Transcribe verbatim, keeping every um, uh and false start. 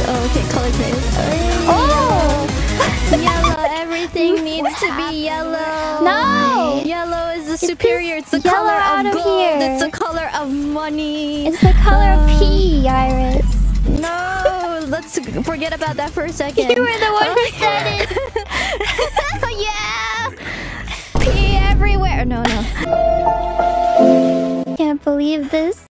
Oh, okay, color grade. Oh! Yellow. Everything needs to be yellow. No! Yellow is the superior. It's the yellow color out of of gold. here. It's the color of money. It's the color Uh, of pea, Irys. No, let's forget about that for a second. You were the one who said it. Yeah. Pee everywhere. No, no. Can't believe this.